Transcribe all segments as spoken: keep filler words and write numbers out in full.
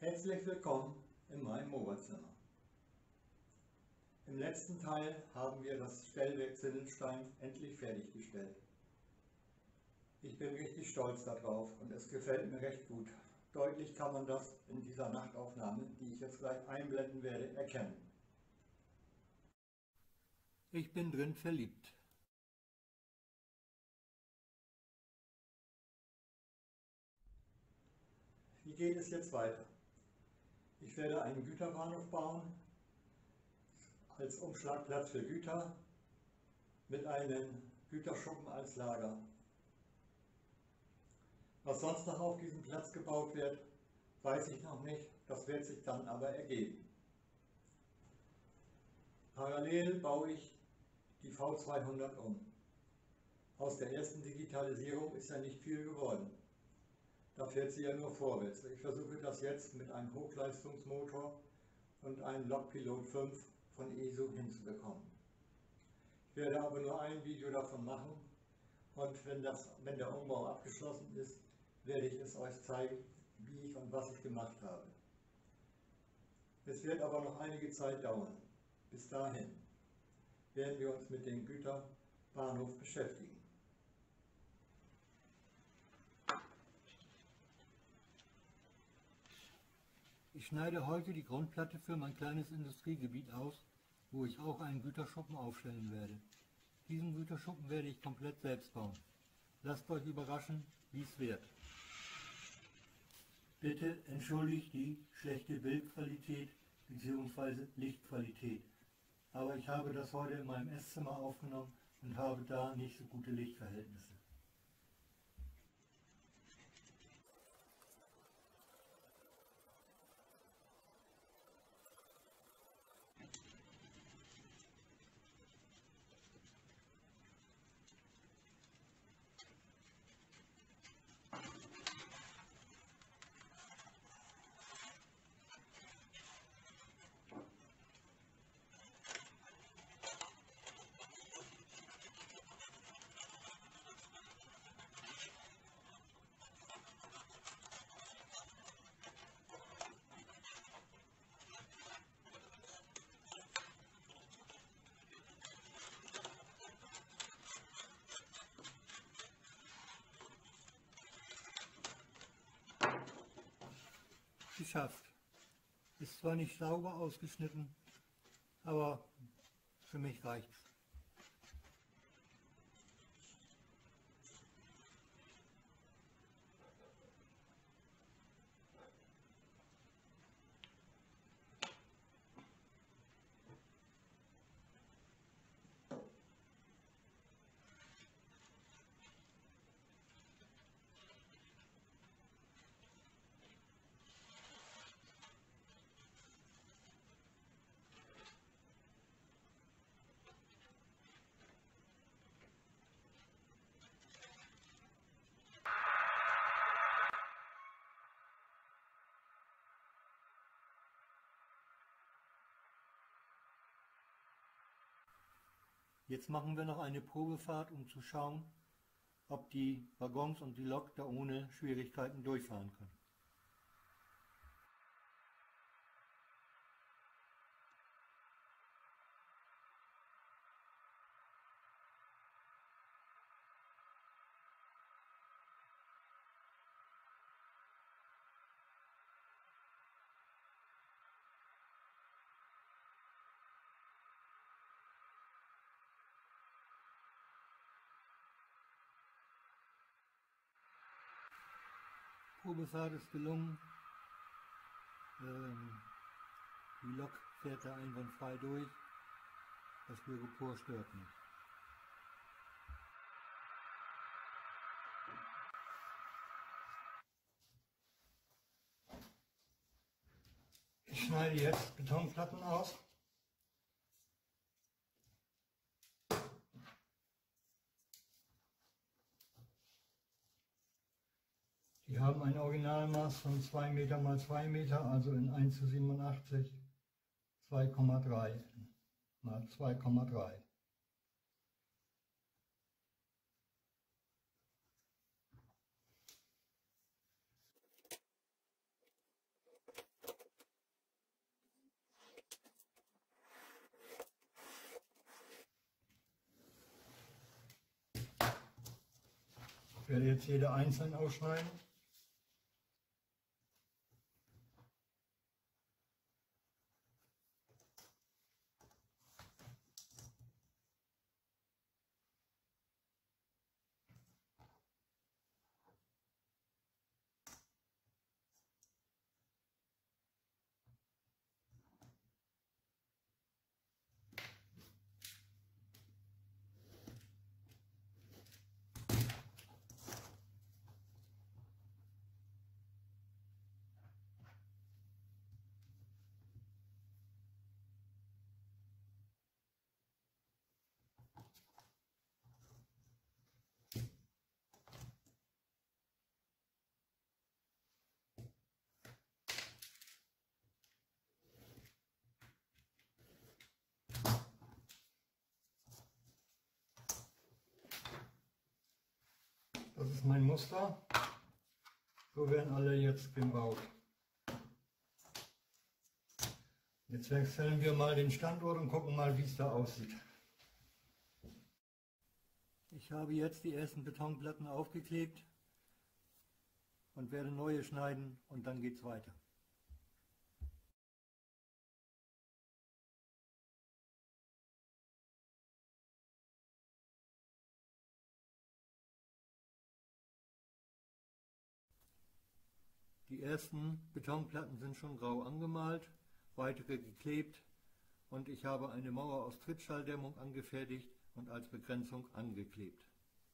Herzlich willkommen in meinem Mobazimmer. Im letzten Teil haben wir das Stellwerk Zinnenstein endlich fertiggestellt. Ich bin richtig stolz darauf und es gefällt mir recht gut. Deutlich kann man das in dieser Nachtaufnahme, die ich jetzt gleich einblenden werde, erkennen. Ich bin drin verliebt. Wie geht es jetzt weiter? Ich werde einen Güterbahnhof bauen, als Umschlagplatz für Güter, mit einem Güterschuppen als Lager. Was sonst noch auf diesem Platz gebaut wird, weiß ich noch nicht, das wird sich dann aber ergeben. Parallel baue ich die V zweihundert um. Aus der ersten Digitalisierung ist ja nicht viel geworden. Da fährt sie ja nur vorwärts. Ich versuche das jetzt mit einem Hochleistungsmotor und einem Lokpilot fünf von E S U hinzubekommen. Ich werde aber nur ein Video davon machen und wenn, das, wenn der Umbau abgeschlossen ist, werde ich es euch zeigen, wie ich und was ich gemacht habe. Es wird aber noch einige Zeit dauern. Bis dahin werden wir uns mit dem Güterbahnhof beschäftigen. Ich schneide heute die Grundplatte für mein kleines Industriegebiet aus, wo ich auch einen Güterschuppen aufstellen werde. Diesen Güterschuppen werde ich komplett selbst bauen. Lasst euch überraschen, wie es wird. Bitte entschuldigt die schlechte Bildqualität bzw. Lichtqualität. Aber ich habe das heute in meinem Esszimmer aufgenommen und habe da nicht so gute Lichtverhältnisse. Geschafft. Ist zwar nicht sauber ausgeschnitten, aber für mich reicht's. Jetzt machen wir noch eine Probefahrt, um zu schauen, ob die Waggons und die Lok da ohne Schwierigkeiten durchfahren können. Probefahrt ist gelungen. Ähm, die Lok fährt da einwandfrei durch. Das Styropor stört nicht. Ich schneide jetzt Betonplatten aus. Die haben ein Originalmaß von zwei Meter mal zwei Meter, also in eins zu siebenundachtzig, zwei Komma drei mal zwei Komma drei. werde jetzt jede einzeln ausschneiden. Das ist mein Muster. So werden alle jetzt gebaut. Jetzt wechseln wir mal den Standort und gucken mal, wie es da aussieht. Ich habe jetzt die ersten Betonplatten aufgeklebt und werde neue schneiden und dann geht es weiter. Die ersten Betonplatten sind schon grau angemalt, weitere geklebt und ich habe eine Mauer aus Trittschalldämmung angefertigt und als Begrenzung angeklebt.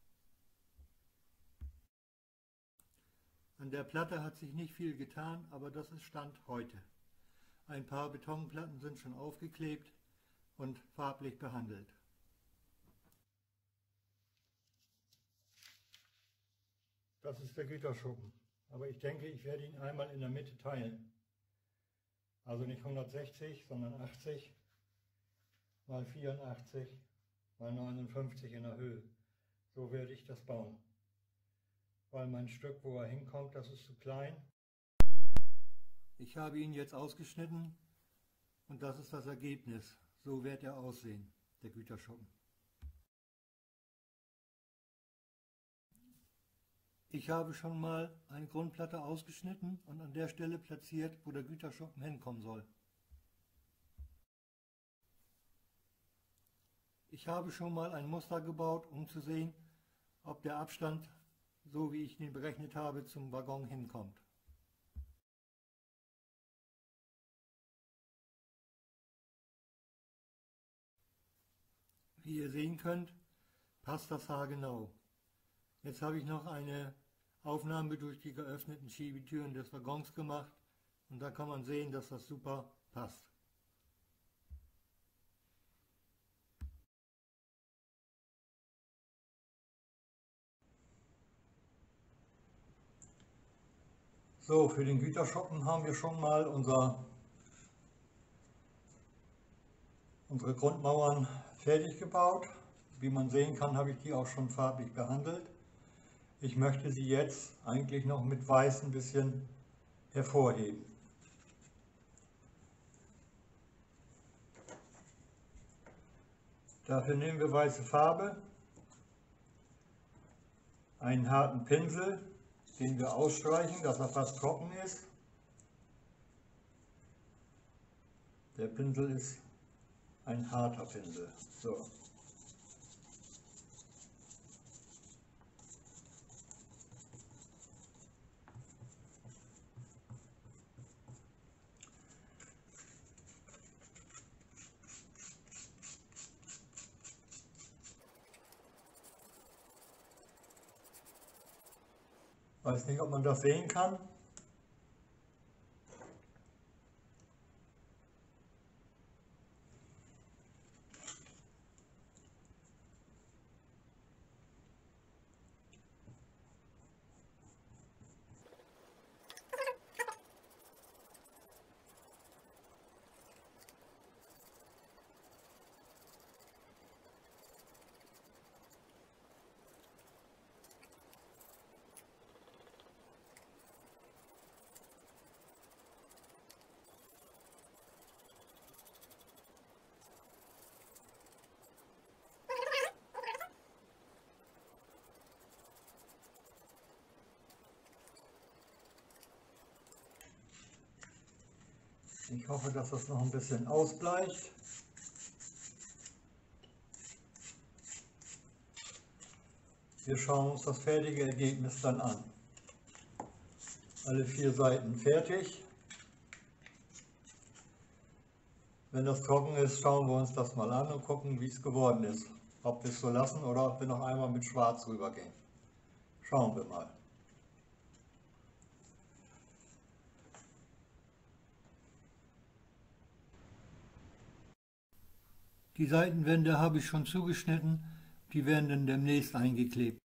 An der Platte hat sich nicht viel getan, aber das ist Stand heute. Ein paar Betonplatten sind schon aufgeklebt und farblich behandelt. Das ist der Güterschuppen. Aber ich denke, ich werde ihn einmal in der Mitte teilen. Also nicht hundertsechzig, sondern achtzig mal vierundachtzig mal neunundfünfzig in der Höhe. So werde ich das bauen. Weil mein Stück, wo er hinkommt, das ist zu klein. Ich habe ihn jetzt ausgeschnitten und das ist das Ergebnis. So wird er aussehen, der Güterschuppen. Ich habe schon mal eine Grundplatte ausgeschnitten und an der Stelle platziert, wo der Güterschuppen hinkommen soll. Ich habe schon mal ein Muster gebaut, um zu sehen, ob der Abstand, so wie ich ihn berechnet habe, zum Waggon hinkommt. Wie ihr sehen könnt, passt das haargenau. Jetzt habe ich noch eine Aufnahme durch die geöffneten Schiebetüren des Waggons gemacht und da kann man sehen, dass das super passt. So, für den Güterschuppen haben wir schon mal unser, unsere Grundmauern fertig gebaut. Wie man sehen kann, habe ich die auch schon farblich behandelt. Ich möchte sie jetzt eigentlich noch mit weiß ein bisschen hervorheben. Dafür nehmen wir weiße Farbe, einen harten Pinsel, den wir ausstreichen, dass er fast trocken ist. Der Pinsel ist ein harter Pinsel. So. Weiß nicht, ob man das sehen kann. Ich hoffe, dass das noch ein bisschen ausbleicht. Wir schauen uns das fertige Ergebnis dann an. Alle vier Seiten fertig. Wenn das trocken ist, schauen wir uns das mal an und gucken, wie es geworden ist. Ob wir es so lassen oder ob wir noch einmal mit Schwarz rübergehen. Schauen wir mal. Die Seitenwände habe ich schon zugeschnitten, die werden dann demnächst eingeklebt.